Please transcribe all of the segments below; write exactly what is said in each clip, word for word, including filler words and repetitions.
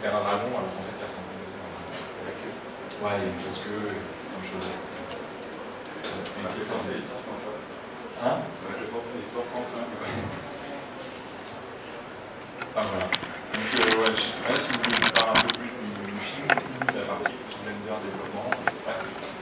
c'était un dragon, alors qu'en fait il ressemble complètement à un dragon. La queue. Ouais, il y a une grosse queue, comme chose. Une petite forme. Hein? Ouais, je pense que c'est l'histoire sans fin. Enfin voilà. Donc euh, ouais, je sais pas si vous voulez que je parle un peu plus du, du film, de la partie Blender développement. Ouais.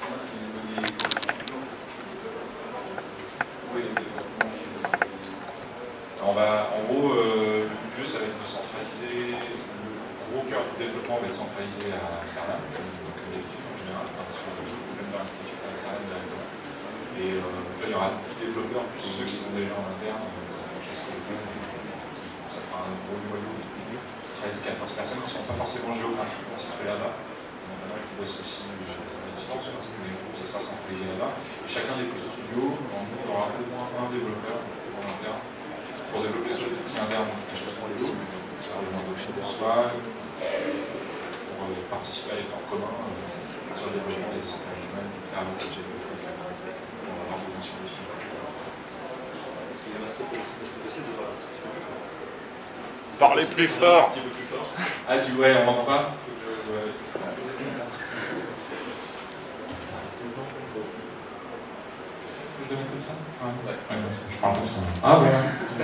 Oui, le développement. On va, en gros, euh, le but du jeu, ça va être de centraliser. Le gros cœur du développement va être centralisé à Amsterdam, comme, comme d'habitude en général, enfin, sur le Blender Institute à Amsterdam directement. Et euh, là, il y aura plus de développeurs, plus ceux qui sont déjà en interne, euh, franchise collective. Ça fera un gros noyau de treize quatorze personnes qui ne sont pas forcément géographiquement situées là-bas. Il y en a pas mal qui bossent aussi à distance, mais en gros, ça sera centralisé là-bas. Et chacun des plus studios, en gros, on aura au moins un développeur en interne pour développer sur les outils internes, pour les lots, pour soit pour euh, participer à l'effort commun euh, sur le développement des systèmes humains, et cetera. On va avoir besoin sur le sujet. Excusez-moi, c'est possible de voir un tout petit peu plus fort. Parlez plus fort. Un petit peu plus fort. Ah, tu ouais, on m'entend pas? Faut que je, ouais. Je le mets comme ça? Ouais. Ouais. Ouais, je parle comme ça. Ah, voilà.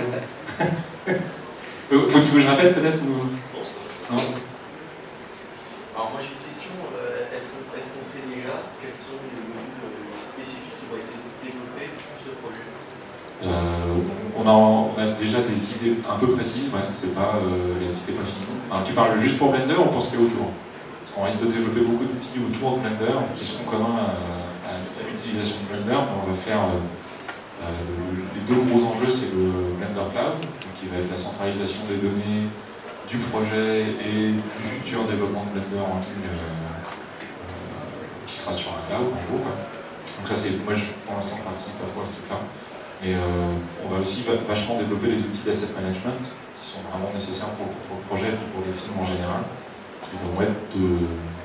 Faut que tu veux que je répète peut-être ou... Non, c'est pas. Non, c'est... Alors moi j'ai une question, euh, est-ce qu'on est qu'on sait déjà quels sont les modules spécifiques qui vont être développés pour ce projet? Euh, on, a, on a déjà des idées un peu précises, ouais, c'est pas, euh, la liste n'est pas finie. Enfin, tu parles juste pour Blender ou pour ce qui est autour? Parce qu'on risque de développer beaucoup d'outils autour de Blender qui seront communs à, à, à l'utilisation de Blender, mais on va faire euh, euh, les deux gros enjeux, c'est le Blender Cloud, donc qui va être la centralisation des données du projet et du futur développement de Blender en ligne euh, euh, qui sera sur un cloud en gros. Quoi. Donc ça c'est, moi je, pour l'instant je participe pas trop à ce truc-là. Et euh, on va aussi vachement développer les outils d'asset management qui sont vraiment nécessaires pour, pour le projet et pour les films en général, qui vont être de...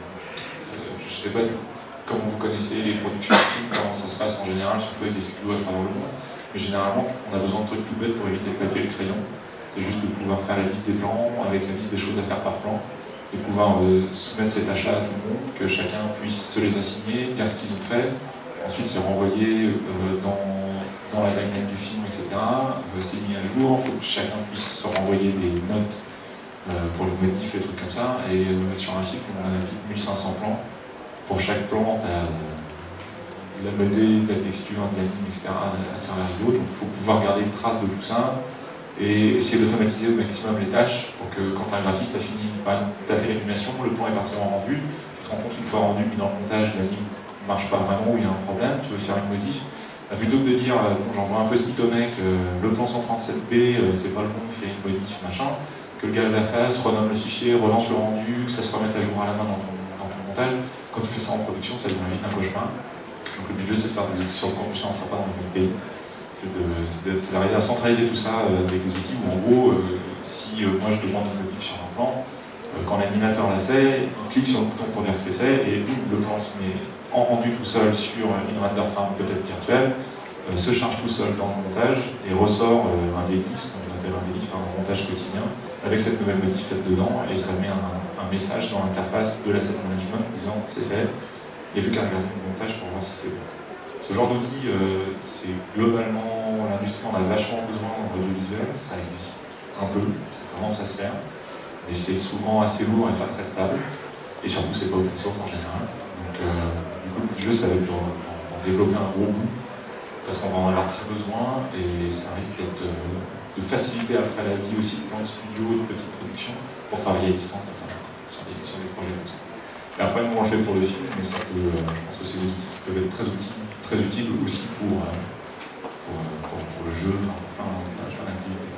Euh, je sais pas comment vous connaissez les productions de films, comment ça se passe en général, surtout avec des studios à travers le monde. Mais généralement, on a besoin de trucs tout bêtes pour éviter le papier et le crayon. C'est juste de pouvoir faire la liste des plans avec la liste des choses à faire par plan et pouvoir euh, soumettre ces tâches-là à tout le monde, que chacun puisse se les assigner, dire ce qu'ils ont fait. Ensuite, c'est renvoyé euh, dans, dans la timeline du film, et cetera. Euh, c'est mis à jour, il faut que chacun puisse se renvoyer des notes euh, pour les modifs et trucs comme ça. Et euh, sur un film, on a vite mille cinq cents plans. Pour chaque plan, tu as euh, la modée, la texture, de la ligne, et cetera à travers l'autre. Donc il faut pouvoir garder une trace de tout ça et essayer d'automatiser au maximum les tâches pour que quand un graphiste a fini, tu as fait l'animation, le plan est parti en rendu, tu te rends compte une fois rendu, mis dans le montage, la ligne ne marche pas vraiment ou il y a un problème, tu veux faire une modif. Plutôt que de dire, euh, bon, j'envoie un post-it au mec, euh, le plan cent trente-sept B, euh, c'est pas le bon, fais une modif, machin, que le gars la fasse, renomme le fichier, relance le rendu, que ça se remette à jour à la main dans ton, dans ton montage. Quand tu fais ça en production, ça devient vite un cauchemar. Donc le but du jeu, c'est de faire des outils sur le campus, on ne sera pas dans le même pays. C'est d'arriver à centraliser tout ça euh, avec des outils où, en gros, euh, si euh, moi je demande une modif sur un plan, euh, quand l'animateur l'a fait, il clique sur le bouton pour dire que c'est fait, et boum, le plan se met en rendu tout seul sur une render farm peut-être virtuelle, euh, se charge tout seul dans le montage, et ressort euh, un délit, ce qu'on appelle un délit, enfin un montage quotidien, avec cette nouvelle modif faite dedans, et ça met un, un message dans l'interface de l'asset management disant c'est fait, il n'y a plus qu'à regarder le montage pour voir si c'est bon. Ce genre d'outil, euh, c'est globalement, l'industrie en a vachement besoin en audiovisuel, ça existe un peu, ça commence à se faire, mais c'est souvent assez lourd et pas très stable, et surtout c'est pas open source en général. Donc euh, du coup le jeu ça va être d'en développer un gros bout, parce qu'on va en avoir très besoin, et ça risque d'être euh, de faciliter après la vie aussi de plein de studios, de petites productions, pour travailler à distance notamment, sur des, sur des projets comme ça. Et après, nous on le fait pour le film, mais ça peut, euh, je pense que c'est des outils qui peuvent être très utiles, très utiles aussi pour, euh, pour, euh, pour, pour le jeu, enfin pour plein, plein, plein d'activités.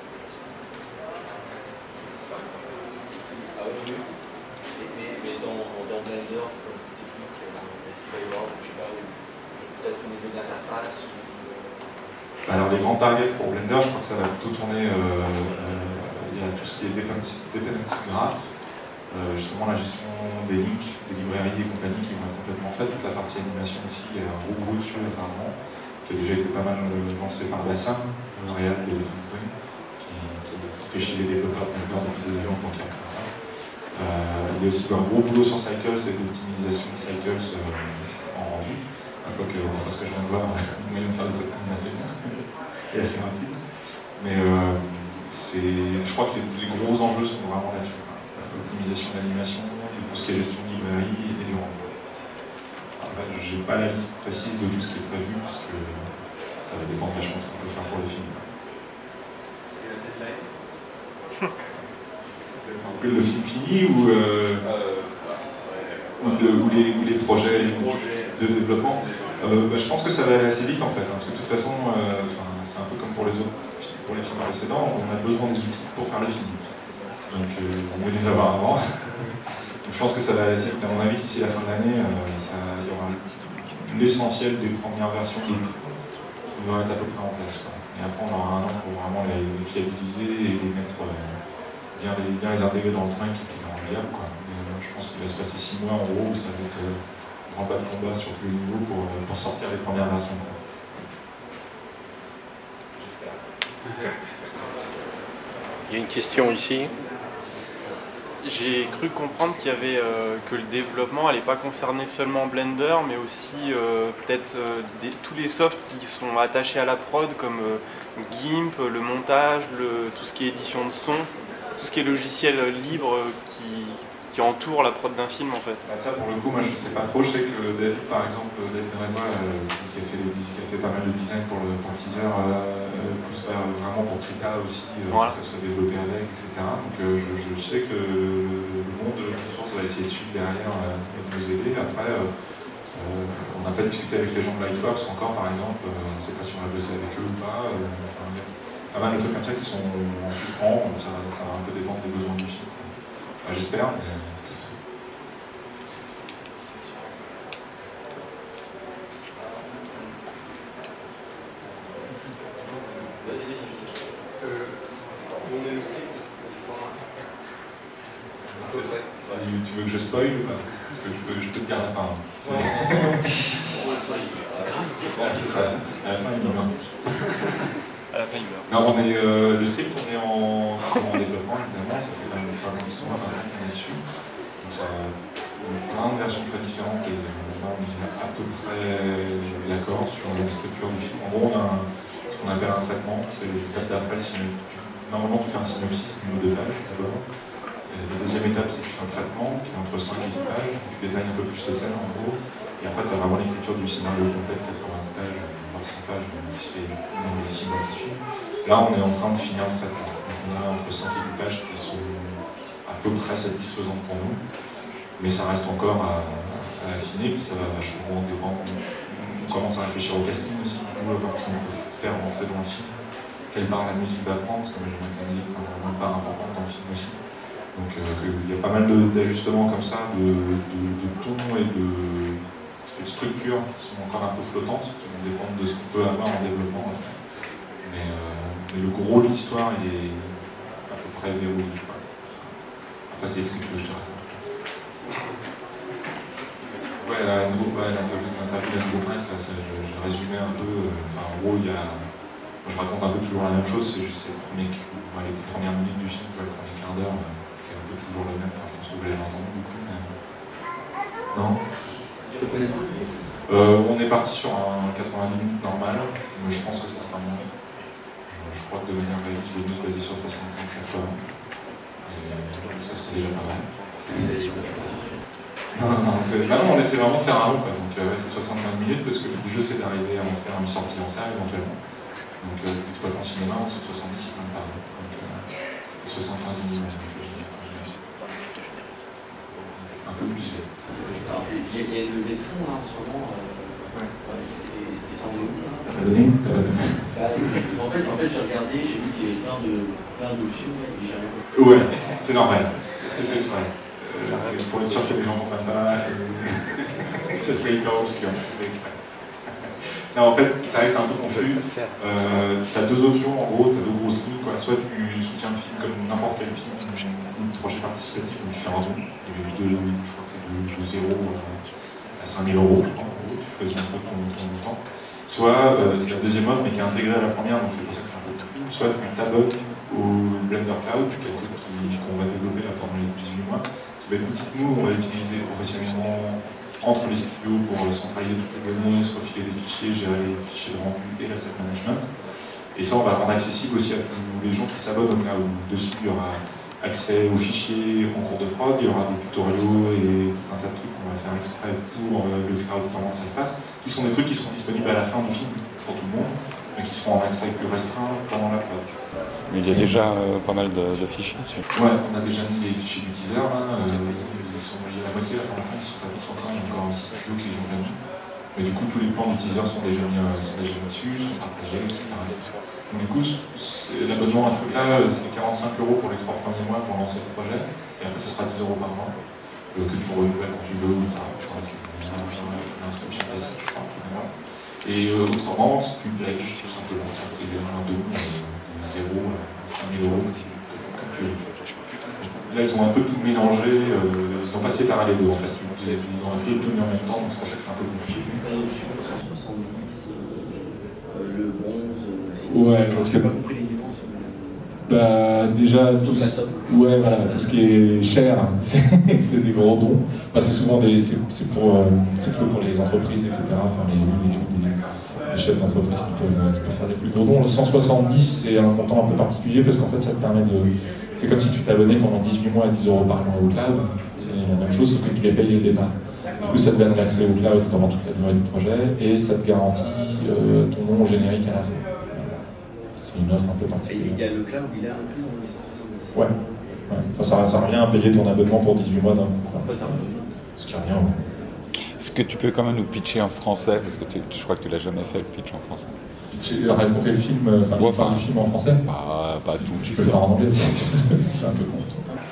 Ah oui, oui. Mais, mais dans, dans Blender, comme technique, est-ce qu'il va y avoir, je sais pas, peut-être au niveau de l'interface ou... Alors les grands targets pour Blender, je crois que ça va plutôt tourner, euh, euh, il y a tout ce qui est dependency, dependency graph, Euh, justement la gestion des links, des librairies et compagnie qui vont être complètement faites, toute la partie animation aussi, il y a un gros gros dessus apparemment, qui a déjà été pas mal lancé par Bassam, le réel de Elephant String, qui, qui fait chier les développeurs de Blender depuis des années en tant qu'il y a comme ça. Euh, il y a aussi un gros boulot sur Cycles et d'optimisation de Cycles euh, en rendu. Quoique, enfin, ce que je viens de voir, il moyen de faire des trucs assez bien et assez rapide. Mais euh, je crois que les, les gros enjeux sont vraiment là-dessus. L'optimisation de l'animation, tout ce qui est gestion de librairie et du rendu. Après, je n'ai pas la liste précise de tout ce qui est prévu, parce que ça va dépendre vachement de ce qu'on peut faire pour les films. Et la deadline Le film fini ou, euh, euh, ou, le, ou, les, ou les projets de développement euh, bah, je pense que ça va aller assez vite en fait, hein, parce que de toute façon, euh, c'est un peu comme pour les autres, pour les films précédents, on a besoin des outils pour faire les films. Donc euh, on veut les avoir avant. Donc je pense que ça va aller assez vite. À mon avis, d'ici la fin de l'année, euh, il y aura l'essentiel des premières versions de tout qui devraient être à peu près en place, quoi. Et après, on aura un an pour vraiment les, les fiabiliser et les mettre, euh, bien, les, bien les intégrer dans le train qui est viable, quoi. Et, euh, je pense qu'il va se passer six mois en gros où ça va être euh, grand bas de combat sur tous les niveaux pour, euh, pour sortir les premières versions, quoi. Il y a une question ici. J'ai cru comprendre qu'il y avait euh, que le développement n'allait pas concerner seulement Blender, mais aussi euh, peut-être euh, des- tous les softs qui sont attachés à la prod, comme euh, GIMP, le montage, le, tout ce qui est édition de son, tout ce qui est logiciel libre euh, qui, qui entoure la prod d'un film en fait. Bah, ça pour le coup, moi je sais pas trop. Je sais que David, par exemple, David Renoir, euh, qui, a fait les, qui a fait pas mal de design pour le, pour le teaser, euh, plus bah, vraiment pour Krita aussi, euh, Voilà. que ça soit développé avec, et cetera. Donc euh, je, je sais que le monde de l'open source va essayer de suivre derrière euh, et de nous aider. Après, euh, euh, on n'a pas discuté avec les gens de Lightworks encore, par exemple. Euh, on ne sait pas si on a bossé avec eux ou pas. Euh, enfin, il y a pas mal de trucs comme ça qui sont en suspens. Donc ça, ça va un peu dépendre des besoins du film. Enfin, j'espère. Mais... Tu, tu veux que je spoil ou pas? Parce que je peux, je peux te dire à la fin. C'est ça. À la fin, il meurt. À la fin, il meurt. Non, on est, euh, le script, on est en, en développement, évidemment. Ça fait quand même pas mal de temps qu'on est dessus. Donc ça a plein de versions très différentes et là, on est à peu près d'accord sur la structure du film. En gros, on a un, ce qu'on appelle un traitement. C'est le fait d'après le synopsis. Normalement, tu fais un synopsis d'une ou deux pages d'abord. La deuxième étape, c'est que tu fais un traitement qui est entre cinq et dix pages, tu détailles un peu plus les scènes en gros, et après tu as vraiment l'écriture du scénario complet de quatre-vingts pages, voire cent pages, qui se fait dans les six mois qui suivent. Là, on est en train de finir le traitement. Donc, on a entre cinq et dix pages qui sont à peu près satisfaisantes pour nous, mais ça reste encore à, à affiner, puis ça va vachement dépendre. On commence à réfléchir au casting aussi, du coup, voir qui on peut faire rentrer dans le film, quelle part la musique va prendre, parce que moi j'aimerais que la musique prenne vraiment une part importante dans le film aussi. Donc euh, il y a pas mal d'ajustements comme ça, de, de, de ton et de, et de structure qui sont encore un peu flottantes, qui vont dépendre de ce qu'on peut avoir en développement. En fait. mais, euh, mais le gros de l'histoire, il est à peu près verrouillé. Après, c'est ce que je te raconte. Ouais, l'interview d'Andrew Prince, là, j'ai résumé un peu. Enfin, en gros, il y a. Moi, je raconte un peu toujours la même chose, c'est juste les, premiers, les premières minutes du film, le premier quart d'heure. Toujours le même, enfin, je pense que vous l'avez entendu beaucoup, mais... Non euh, On est parti sur un quatre-vingt-dix minutes normal, mais je pense que ça sera moins. Euh, je crois que de manière réaliste, il vaut mieux se baser sur soixante-quinze quatre-vingts. Et ça serait déjà pas mal. Non, non, non, bah non, on essaie vraiment de faire un long, quoi. Donc euh, c'est soixante-quinze minutes, parce que le jeu c'est d'arriver à en faire une sortie en salle éventuellement. Donc euh, les exploitants cinéma, en dessous de soixante-dix, ils prennent pas. Donc euh, c'est soixante-quinze minutes. Un peu obligé. Il y a une levée de fonds là, en ce moment. Euh, ouais. Et ça en est où là? T'as pas donné? T'as pas donné? Bah, en fait, en fait j'ai regardé, j'ai vu qu'il y avait plein de plein d'options et j'ai rien. Ouais, c'est normal. C'est fait exprès. Euh, c'est pour être sûr que les gens ne comprennent pas. Et... ça se fait hyper obscur. C'est fait exprès. Non, en fait, ça reste un peu confus. Euh, tu as deux options, en gros, tu as deux grosses lignes. Quoi. Soit tu soutiens le film comme n'importe quel film, ou un projet participatif, où tu fais un don. Il y a de, je crois que c'est de zéro à cinq mille euros. En gros, tu choisis un peu ton, ton montant. Soit euh, c'est la deuxième offre, mais qui est intégrée à la première, donc c'est pour ça que c'est un peu tout. Soit tu t'abonnes au Blender Cloud, qui est un truc qu'on va développer là pendant les dix-huit mois, qui va être l'outil que nous, on va utiliser professionnellement entre les studios pour centraliser toutes les données, se refiler des fichiers, gérer les fichiers de rendu et l'asset management. Et ça, on va le rendre accessible aussi à tous les gens qui s'abonnent au cloud. Dessus, il y aura accès aux fichiers en cours de prod, il y aura des tutoriaux et tout un tas de trucs qu'on va faire exprès pour le cloud pendant que ça se passe, qui sont des trucs qui seront disponibles à la fin du film pour tout le monde, mais qui seront en accès plus restreint pendant la prod. Mais il y a déjà euh, pas mal de, de fichiers dessus. Ouais, on a déjà mis les fichiers du teaser, là, euh, ils sont, il y a la moitié là pour l'instant, ils sont pas tous en train, il y a encore six studios qui les ont pas mis. Mais du coup, tous les plans du teaser sont déjà mis, euh, sont déjà mis dessus, sont partagés, et cetera. Donc, du coup, l'abonnement à ce truc-là, c'est quarante-cinq euros pour les trois premiers mois pour lancer le projet, et après, ça sera dix euros par mois, euh, que pour renouveler quand tu veux, ou pas. Je crois que c'est une inscription classique, je crois, tous les mois. Et euh, autrement, tu pledges tout simplement, c'est un don de zéro à cinq mille euros, comme tu veux. Là, ils ont un peu tout mélangé, euh, ils ont passé par les deux en fait. Ils, ils ont un peu tout mis en même temps, donc c'est pour ça que c'est un peu compliqué. Sur soixante-dix, euh, le bronze, euh, ouais, parce que. J'ai pas compris les dépenses. Bah, déjà, tout, ouais, voilà, tout ce qui est cher, c'est des gros dons. Enfin, c'est souvent des. C'est pour, euh, pour les entreprises, et cetera. Enfin, les, les, les, les chefs d'entreprise qui peuvent, qui peuvent faire les plus gros dons. Le cent soixante-dix, c'est un montant un peu particulier parce qu'en fait, ça te permet de. C'est comme si tu t'abonnais pendant dix-huit mois à dix euros par mois au cloud. C'est la même chose, sauf que tu les payes au départ. Du coup, ça te donne l'accès au cloud pendant toute la durée du projet et ça te garantit euh, ton nom générique à la fin. C'est une offre un peu particulière. Et il y a le cloud, il est inclus dans les cent soixante-dix. Ouais. ouais. Enfin, ça ne sert à rien à payer ton abonnement pour dix-huit mois d'un coup. Ce qui est rien. Ouais. Est-ce que tu peux quand même nous pitcher en français? Parce que tu, je crois que tu l'as jamais fait le pitch en français. J'ai raconté le film, enfin ouais, l'histoire enfin, du film en français. Pas, pas tout. Tu peux le faire en anglais aussi. C'est un peu con.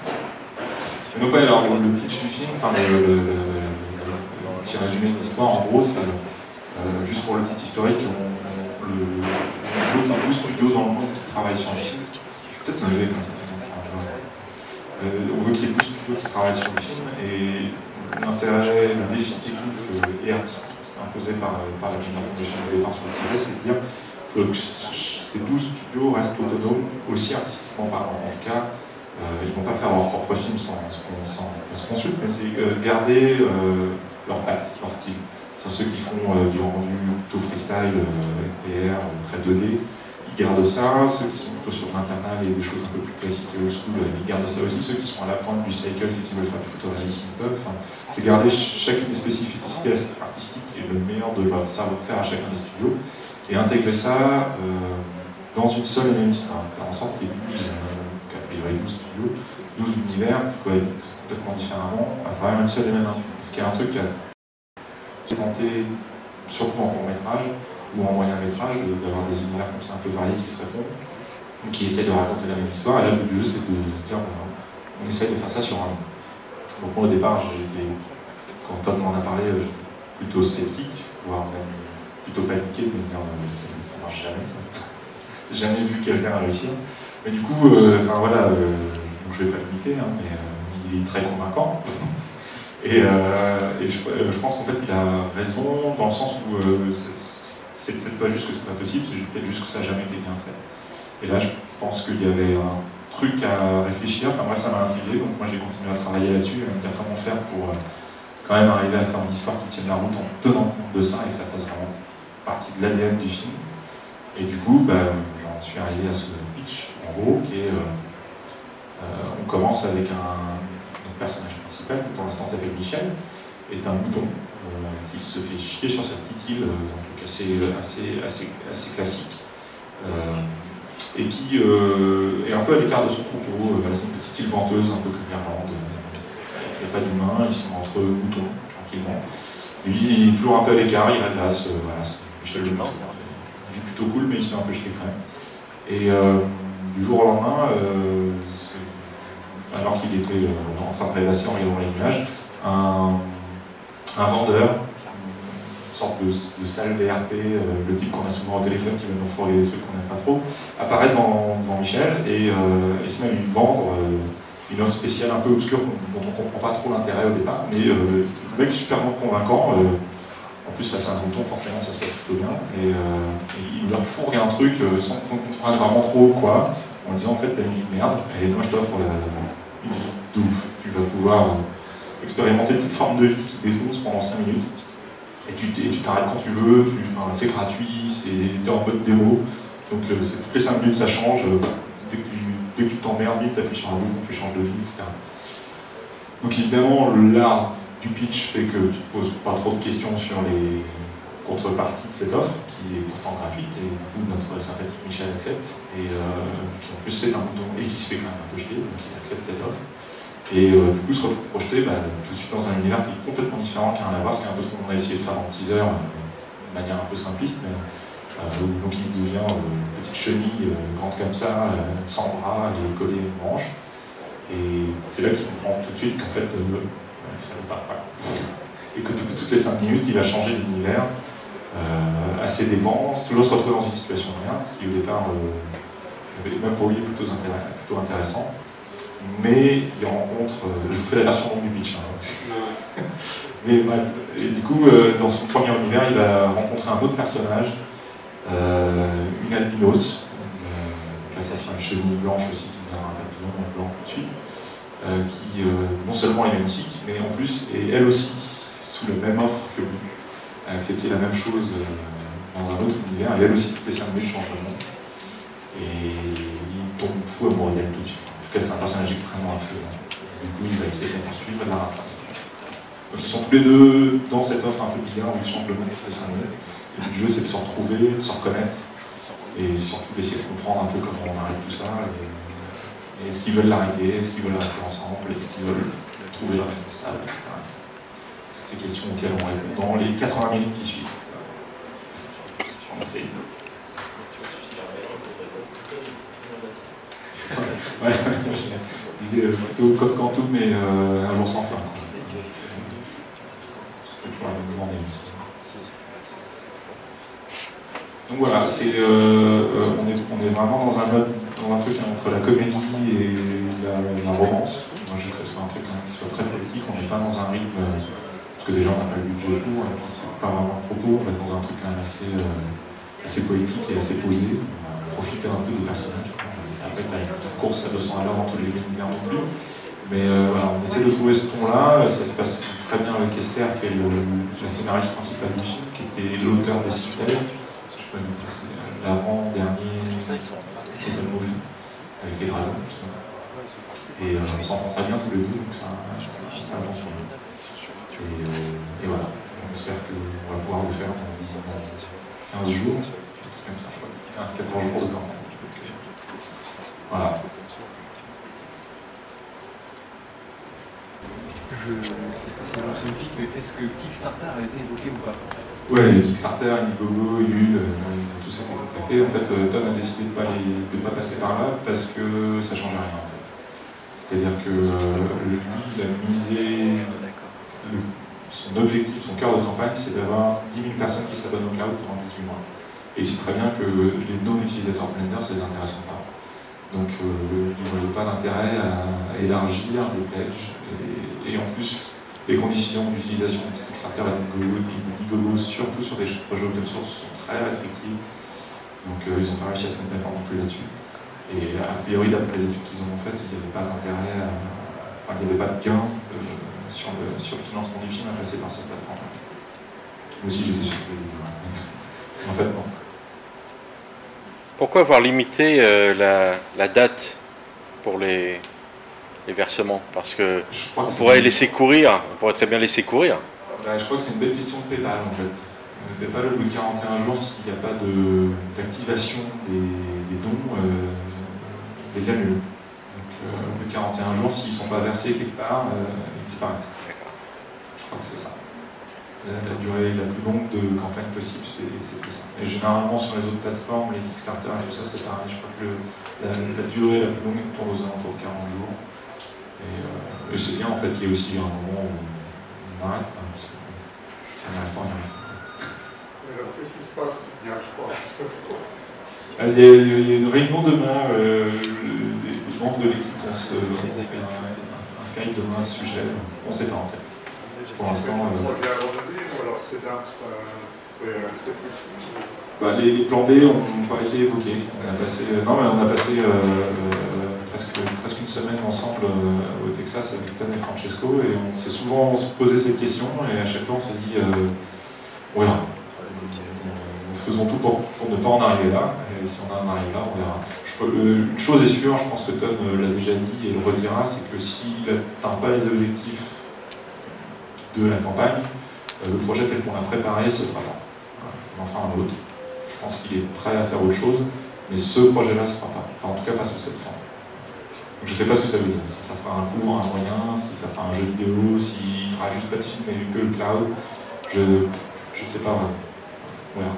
Donc ouais, alors le pitch du film, enfin le, le, le, le petit résumé de l'histoire, en gros, c'est euh, juste pour le petit historique, on, on, le, on veut qu'il y ait douze studios dans le monde qui travaillent sur le film. Peut-être me lever comme ça. Euh, on veut qu'il y ait douze studios qui travaillent sur le film et l'intérêt, le défi technique et artistique imposé par, par la Film Foundation au départ sur le projet, c'est de dire qu'il faut que ces douze studios restent autonomes, aussi artistiquement parlant. En tout cas, euh, ils ne vont pas faire leur propre film sans, sans, sans se consulter, mais c'est euh, garder euh, leur patte, leur style. C'est ceux qui font euh, du rendu plutôt freestyle, euh, P R, très deux D, ils gardent ça. Ceux qui sont plutôt sur l'internal et des choses un peu plus classiques et old school, ils gardent ça aussi. Ceux qui sont à la pointe du cycle et qui veulent faire du photoréalisme, ils peuvent. Enfin, c'est garder chacune des spécificités artistiques et le meilleur de leur savoir-faire à chacun des studios et intégrer ça euh, dans une seule et même histoire. Faire en sorte qu'il y ait douze, euh, qu'a priori douze studios, douze univers qui cohabitent complètement différemment à travers une seule et même intrigue. Ce qui est un truc à se tenter, surtout en court-métrage ou en moyen-métrage, d'avoir des univers comme ça un peu variés qui se répondent, ou qui essaient de raconter la même histoire. Et là, le but du jeu, c'est de se dire, bon, on essaye de faire ça sur un. Donc moi, au départ, quand Todd m'en a parlé, j'étais plutôt sceptique, voire même plutôt paniqué, de me dire, ça, ça marche jamais, ça. J'ai jamais vu quelqu'un réussir. Mais du coup, euh, enfin voilà, euh, je vais pas l'imiter, hein, mais euh, il est très convaincant. Et, euh, et je, euh, je pense qu'en fait, il a raison dans le sens où euh, c'est peut-être pas juste que c'est pas possible, c'est peut-être juste que ça n'a jamais été bien fait. Et là, je pense qu'il y avait un truc à réfléchir. Enfin, moi, ça m'a intrigué, donc moi, j'ai continué à travailler là-dessus, à me dire comment faire pour euh, quand même arriver à faire une histoire qui tienne la route en tenant compte de ça et que ça fasse vraiment partie de l'A D N du film. Et du coup, bah, j'en suis arrivé à ce pitch, en gros, qui est... Euh, euh, on commence avec un... Le personnage principal, qui pour l'instant s'appelle Michel, est un mouton euh, qui se fait chier sur sa petite île, euh, un truc assez, assez, assez, assez classique, euh, et qui euh, est un peu à l'écart de son troupeau. Euh, voilà, c'est une petite île venteuse, un peu comme l'Irlande. Il n'y a pas d'humains, ils sont entre moutons, tranquillement. Lui, il est toujours un peu à l'écart, il rêvasse, euh, voilà, c'est Michel le mouton. Il vit plutôt cool, mais il se fait un peu chier quand même. Et euh, du jour au lendemain, euh, alors qu'il était euh, en train de rêvasser en regardant les nuages, un, un vendeur, une sorte de, de sale V R P, euh, le type qu'on a souvent au téléphone qui va nous fourguer des trucs qu'on n'aime pas trop, apparaît devant, devant Michel et, euh, et se met à lui vendre euh, une offre spéciale un peu obscure dont on ne comprend pas trop l'intérêt au départ, mais euh, le mec est super convaincant. Euh, En plus, face à un bouton, forcément, ça se passe plutôt bien. Et, euh, et il leur fourgue un truc euh, sans qu'on comprenne vraiment trop quoi, en disant en fait, t'as une vie de merde, et moi je t'offre euh, une vie de ouf. Tu vas pouvoir euh, expérimenter toute forme de vie qui défonce pendant cinq minutes. Et tu et tu t'arrêtes quand tu veux, tu, c'est gratuit, t'es en mode démo. Donc euh, toutes les cinq minutes ça change. Euh, dès que tu dès que tu t'emmerdes, tu appuies sur un bouton, tu changes de vie, et cetera. Donc évidemment, l'art du pitch fait que tu ne te poses pas trop de questions sur les contreparties de cette offre, qui est pourtant gratuite, et du coup notre sympathique Michel accepte, et euh, qui en plus c'est un bouton, et qui se fait quand même un peu chier, donc il accepte cette offre. Et euh, du coup se retrouve projeté bah, tout de suite dans un univers qui est complètement différent, qui n'a rien à voir, c'est un peu ce qu'on a essayé de faire dans le teaser, euh, de manière un peu simpliste, mais euh, donc il devient euh, une petite chenille euh, grande comme ça, euh, sans bras et collée à une branche. Et c'est là qu'il comprend tout de suite qu'en fait, euh, ça ne va pas. Voilà. Et que du coup, toutes les cinq minutes, il va changer d'univers euh, à ses dépenses, toujours se retrouver dans une situation de merde, ce qui au départ, euh, même pour lui, est plutôt, intéress plutôt intéressant. Mais il rencontre, euh, je vous fais la version longue du pitch. Hein, mais bref, et du coup, euh, dans son premier univers, il va rencontrer un autre personnage, euh, une albinos. Euh, là, ça sera une chenille blanche aussi qui devient un papillon blanc tout de suite. Euh, qui euh, non seulement est magnifique, mais en plus est elle aussi sous la même offre que lui, a accepté la même chose euh, dans un autre univers, et elle aussi toutes les cinq minutes change de monde. Et il tombe fou amoureux d'elle tout de suite. En tout cas, c'est un personnage extrêmement intriguant. Du coup, il va essayer de la poursuivre et de la rattraper. Donc ils sont tous les deux dans cette offre un peu bizarre où ils changent le monde toutes les cinq minutes. Et le jeu, c'est de se retrouver, de se reconnaître, et surtout d'essayer de comprendre un peu comment on arrête tout ça. Et, Est-ce qu'ils veulent l'arrêter? Est-ce qu'ils veulent rester ensemble? Est-ce qu'ils veulent trouver le responsable, et cetera et cetera. Ces questions auxquelles on répond dans les quatre-vingts minutes qui suivent. On essaye. Ouais, ouais, je disais euh, plutôt Code Quantum, mais euh, un jour sans fin. C'est toujours la même journée aussi. Donc voilà, c'est, euh, on, est, on est vraiment dans un mode, dans un truc entre la comédie et la, la romance. Moi je veux que ce soit un truc hein, qui soit très politique, on n'est pas dans un rythme, euh, parce que déjà on n'a pas le budget et tout, et puis c'est pas vraiment le propos, on va être dans un truc quand même assez, euh, assez poétique et assez posé. On va profiter un peu des personnages. Ça va pas être la course à deux cents à l'heure entre les univers non plus. Mais euh, voilà, on essaie de trouver ce ton-là, ça se passe très bien avec Esther, qui est le, la scénariste principale du film, qui était l'auteur de Citadel. C'est l'avant-dernier Total Movie avec les dragons justement. Et euh, on s'entend très bien tous les deux, donc ça, ça, ça avance sur nous. Et, euh, et voilà, on espère qu'on va pouvoir le faire dans quinze jours, quinze quatorze jours de campagne. Voilà. Je ne sais pas si je me pique, mais est-ce que Kickstarter a été évoqué ou pas? Ouais, Kickstarter, Indiegogo, Ulule, euh, ils ont tous été contactés. En fait, euh, Tom a décidé de ne pas, pas passer par là parce que ça ne change rien en fait. C'est-à-dire que euh, lui, il a misé, le, son objectif, son cœur de campagne, c'est d'avoir dix mille personnes qui s'abonnent au cloud pendant dix-huit mois. Et il sait très bien que les non-utilisateurs Blender, ça ne les intéresse pas. Donc euh, il ne voyait pas d'intérêt à, à élargir les pledges. Et, et en plus, les conditions d'utilisation de Kickstarter et d'Indiegogo, surtout sur des projets open source, sont très restrictives. Donc euh, ils n'ont pas réussi à se mettre d'accord non plus là-dessus. Et a priori, d'après les études qu'ils ont faites, il n'y avait pas d'intérêt, à... enfin il n'y avait pas de gain euh, sur, le, sur le financement du film à passer par cette plateforme. Moi aussi j'étais surpris. En fait, non. Pourquoi avoir limité euh, la, la date pour les, les versements? Parce que on pourrait laisser courir, on pourrait très bien laisser courir. Bah, je crois que c'est une belle question de PayPal en fait. PayPal, au bout de quarante et un jours, s'il n'y a pas d'activation de, des, des dons, euh, les annule. Donc euh, au bout de quarante et un jours, s'ils ne sont pas versés quelque part, euh, ils disparaissent. Je crois que c'est ça. La, la durée la plus longue de campagne possible, c'était ça. Et généralement sur les autres plateformes, les Kickstarter et tout ça, c'est pareil. Je crois que le, la, la durée la plus longue tourne aux alentours de quarante jours. Et, euh, et c'est bien en fait qu'il y ait aussi un moment où on arrête, hein, parce que si on n'y arrive pas, on n'y arrive pas. Alors, qu'est-ce qui se passe il y a un choix? Il y, a, il y a une réunion demain, euh, les, les membres de l'équipe vont se faire un, un Skype demain à ce sujet. On ne sait pas en fait. pour l'instant. Euh... Ça vient abandonné ou alors c'est d'un ça serait accepté? Bah, les, les plans B n'ont pas été évoqués. On a passé, euh, non, mais on a passé euh, euh, presque, presque une semaine ensemble euh, au Texas avec Tom et Francesco et on s'est souvent posé cette question et à chaque fois on s'est dit euh, on verra. Faisons tout pour, pour ne pas en arriver là et si on en arrive là, on verra. Je, euh, une chose est sûre, je pense que Tom euh, l'a déjà dit et le redira, c'est que s'il n'atteint pas les objectifs de la campagne, euh, le projet tel qu'on l'a préparé se fera pas. On en fera un autre. Je pense qu'il est prêt à faire autre chose, mais ce projet-là ne se fera pas. Enfin, en tout cas, pas sous cette forme. Donc, je ne sais pas ce que ça veut dire. Si ça fera un cours, un moyen, si ça fera un jeu vidéo, s'il fera juste pas de film et que le cloud, je ne sais pas vraiment. Voilà.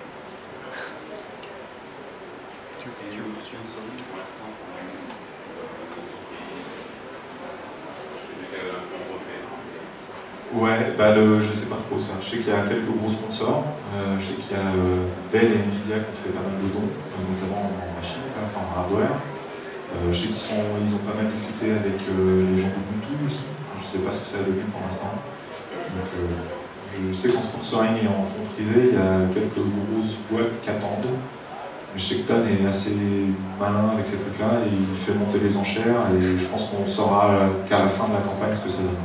Ouais, bah le, je sais pas trop ça. Je sais qu'il y a quelques gros sponsors. Euh, je sais qu'il y a euh, Dell et Nvidia qui ont fait pas mal de dons, notamment en machine, enfin en hardware. Euh, je sais qu'ils sont, ils ont pas mal discuté avec euh, les gens d'Ubuntu aussi. Je sais pas ce que ça a devenu pour l'instant. Donc, euh, je sais qu'en sponsoring et en fonds privés, il y a quelques grosses boîtes qui attendent. Mais je sais que Tan est assez malin avec ces trucs-là et il fait monter les enchères et je pense qu'on saura qu'à la fin de la campagne ce que ça donne.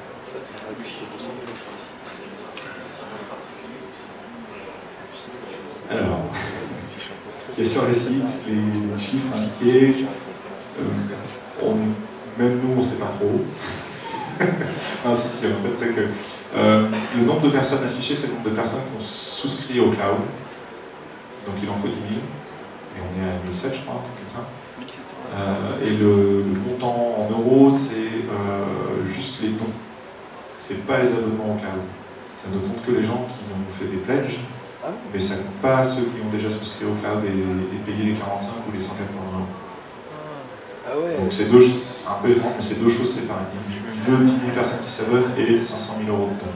Alors, ce qu'il y a sur les sites, les chiffres indiqués, euh, on, même nous on ne sait pas trop. Non, si, si, en fait, c'est que euh, le nombre de personnes affichées, c'est le nombre de personnes qui ont souscrit au cloud. Donc il en faut dix mille. Et on est à mille sept, je crois, un truc comme ça. Euh, et le, le montant en euros, c'est euh, juste les dons. C'est pas les abonnements au cloud. Ça ne compte que les gens qui ont fait des pledges. Mais ça ne compte pas ceux qui ont déjà souscrit au cloud et, et payé les quarante-cinq ou les cent quatre-vingts euros. Ah ouais. Donc c'est deux choses, c'est un peu étrange, mais c'est deux choses séparées. Il veut dix mille personnes qui s'abonnent et cinq cent mille euros de dons.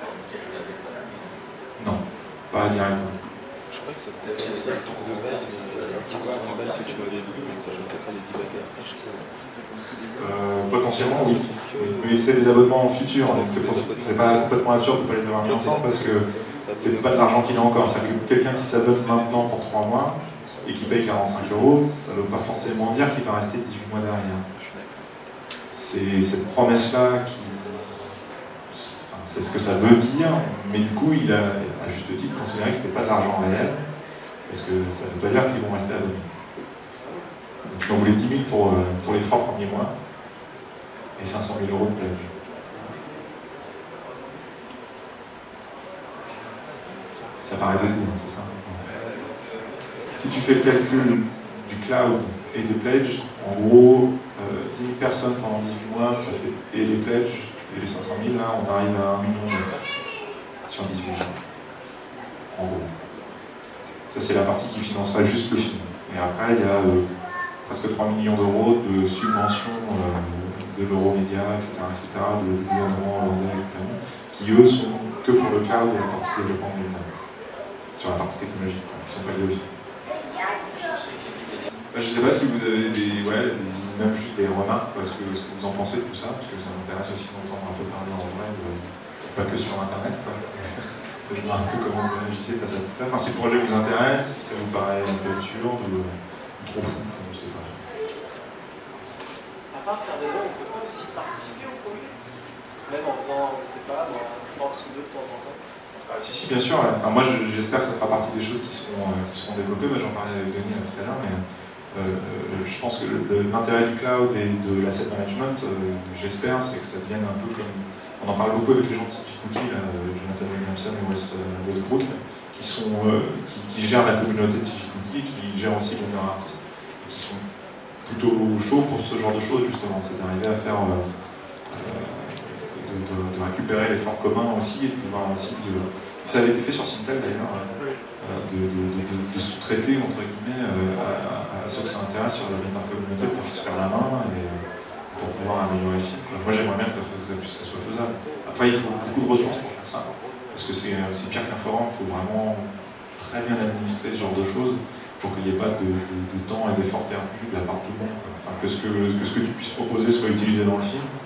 Non, pas directement. Je crois que c'est le tour de base, quarante-cinq balles que tu m'avais dit, mais ça ne peut pas les dix balles après. Euh, potentiellement oui, mais c'est des abonnements futurs, donc c'est pas complètement absurde de ne pas les avoir mis ensemble parce que c'est pas de l'argent qu'il a encore. C'est-à-dire que quelqu'un qui s'abonne maintenant pour trois mois et qui paye quarante-cinq euros, ça ne veut pas forcément dire qu'il va rester dix-huit mois derrière. C'est cette promesse-là qui... Enfin, c'est ce que ça veut dire, mais du coup, il a à juste titre considéré que ce n'était pas de l'argent réel, parce que ça ne veut pas dire qu'ils vont rester abonnés. Donc il en voulait dix mille pour, pour les trois premiers mois et cinq cent mille euros de pledge. Ça paraît beaucoup, hein, c'est ça. Si tu fais le calcul du cloud et des pledges, en gros, euh, dix mille personnes pendant dix-huit mois, ça fait, et les pledges, et les cinq cent mille, là, on arrive à un million neuf sur dix-huit mois. En gros. Ça, c'est la partie qui financera juste le film. Et après, il y a euh, presque trois millions d'euros de subventions euh, de l'Euromédia, et cetera, et cetera, de gouvernement hollandais et compagnie, qui eux sont que pour le cloud et la partie développement de l'État. Sur la partie technologique, qui ne sont pas liés au film. Je ne sais pas si vous avez des, ouais, même juste des remarques, ce que, ce que vous en pensez de tout ça, parce que ça m'intéresse aussi d'entendre un peu parler en vrai, de, pas que sur Internet, quoi. De voir un peu comment vous réagissez face à tout ça. Enfin, si le projet vous intéresse, si ça vous paraît un peu absurde ou trop fou, enfin, je ne sais pas. À part faire des dons, on ne peut pas aussi participer au projet, même en faisant, je ne sais pas, trois ou deux de temps en temps. Ah, si, si, bien sûr. Ouais. Enfin, moi, j'espère que ça fera partie des choses qui seront, euh, qui seront développées. Moi, j'en parlais avec Denis tout à l'heure, mais euh, je pense que l'intérêt du cloud et de l'asset management, euh, j'espère, c'est que ça devienne un peu comme... On en parle beaucoup avec les gens de C G Cookie, là, Jonathan Williamson et Wes euh, Westbrook, qui, sont, euh, qui, qui gèrent la communauté de C G Cookie et qui gèrent aussi Blender Artist, et qui sont plutôt chauds pour ce genre de choses, justement. C'est d'arriver à faire... Euh, euh, De, de, de récupérer les forts communs aussi et de pouvoir aussi de, ça avait été fait sur Sintel d'ailleurs euh, de, de, de, de sous-traiter entre guillemets euh, à, à ceux que ça intéresse sur la Blender communauté pour se faire la main et euh, pour pouvoir améliorer le film. Moi j'aimerais bien que ça, ça, ça soit faisable. Après il faut beaucoup de ressources pour faire ça parce que c'est pire qu'un forum, il faut vraiment très bien administrer ce genre de choses pour qu'il n'y ait pas de, de, de temps et d'efforts perdus de la part de tout le monde. Enfin, que, ce que, que ce que tu puisses proposer soit utilisé dans le film.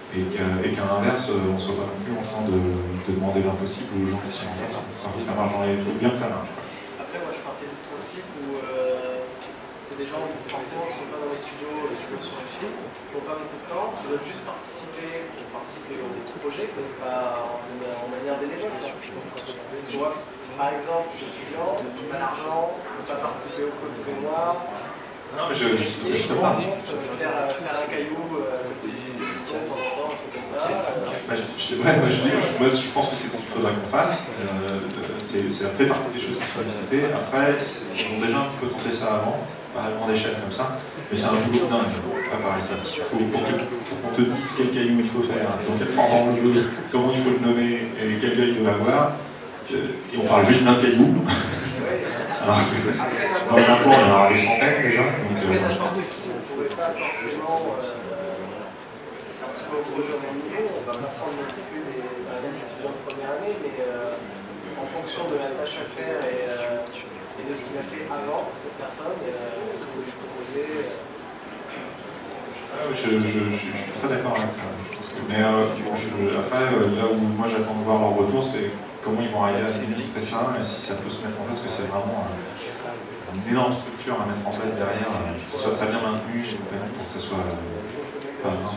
et qu'à l'inverse, on ne soit pas non plus en train de, de demander l'impossible aux gens qui sont en face. Il faut que ça marche dans les... Il faut bien que ça marche. Après, moi, je partais du principe où euh, c'est des gens forcément qui ne sont pas dans les studios et qui jouent sur les films, qui n'ont pas beaucoup de temps, qui veulent juste participer, pour participer dans des projets, que ce n'est pas en, en manière bénévole. Tu vois, par exemple, je suis étudiant, je n'ai pas d'argent, je ne peux pas participer au club tous les mois. Non, mais je, justement. justement. Par contre, faire, faire un caillou, euh, de temps en temps, un truc comme ça. Bah, je, je, ouais, moi, je, moi, je pense que c'est ce qu'il faudrait qu'on fasse. Euh, ça fait partie des choses qui sont discutées. Après, ils ont déjà un petit peu tenté ça avant, pas à grande échelle comme ça, mais c'est un boulot de dingue pour préparer ça. Il faut, pour qu'on te dise quel caillou il faut faire, dans quelle forme on le veut, comment il faut le nommer et quel gars il doit avoir. Et on parle juste d'un caillou. Alors que dans le rapport, il y en aura des centaines déjà. Donc, euh, on ne pouvait pas forcément participer au projet au même niveau. On ne va pas prendre non plus les étudiants de première année, mais euh, en fonction de la tâche à faire et, euh, et de ce qu'il a fait avant, cette personne, euh, je vais proposer. Ah, je, je, je, je suis très d'accord avec ça. Je pense que, mais euh, bon, je, après, euh, là où moi j'attends de voir leur retour, c'est comment ils vont arriver à administrer ça et si ça peut se mettre en place, parce que c'est vraiment un, une énorme structure à mettre en place derrière, euh, que ce soit très bien maintenu et compagnie pour que ça soit euh, pas grave.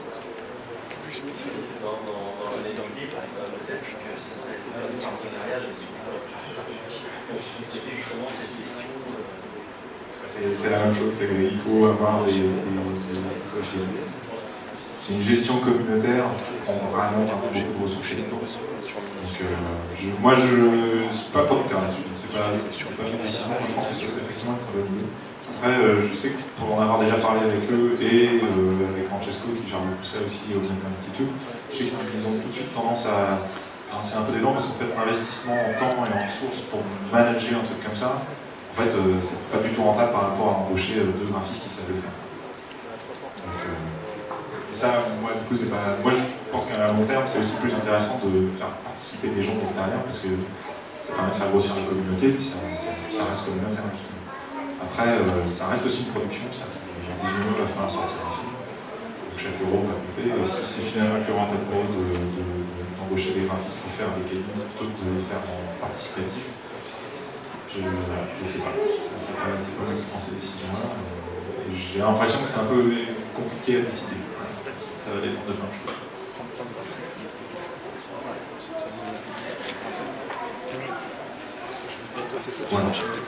C'est la même chose, il faut avoir des, des, des c'est une gestion communautaire qui prend vraiment beaucoup de ressources chez les gens. Donc, euh, je, moi, je ne suis pas producteur là-dessus, c'est pas, pas une décision. Je pense que ça serait effectivement une très bonne idée. Après, euh, je sais que pour en avoir déjà parlé avec eux et euh, avec Francesco qui gère beaucoup ça aussi au Lincoln Institute, je sais qu'ils ont tout de suite tendance à pincer un peu les gens parce qu'en fait, l'investissement en temps et en ressources pour manager un truc comme ça, en fait, euh, c'est pas du tout rentable par rapport à embaucher euh, deux graphistes qui savent le faire. Donc, euh, et ça, moi, du coup, c'est pas. Moi, je pense qu'à long terme, c'est aussi plus intéressant de faire participer des gens de l'extérieur parce que ça permet de faire grossir la communauté, puis ça, ça, ça reste communautaire, justement. Après, euh, ça reste aussi une production, c'est-à-dire que dix euros à la fin à sortir un film. Donc chaque euro va compter. Et si c'est finalement plus rentable pour eux d'embaucher de, de, des graphistes pour faire des cahiers plutôt que de les faire en participatif, je ne sais pas. C'est pas, pas moi qui prends ces décisions-là. J'ai l'impression que c'est un peu compliqué à décider. Ça va dépendre de plein de choses. Voilà.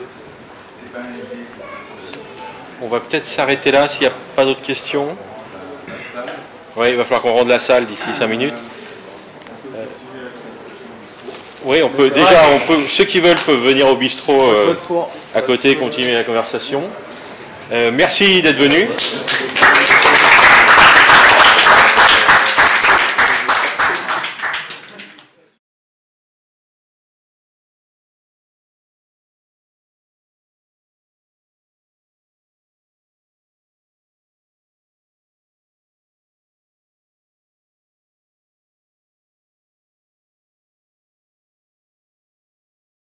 On va peut-être s'arrêter là s'il n'y a pas d'autres questions. Oui, il va falloir qu'on rende la salle d'ici cinq minutes. Euh, oui, on peut déjà, on peut, ceux qui veulent peuvent venir au bistrot euh, à côté, continuer la conversation. Euh, merci d'être venus.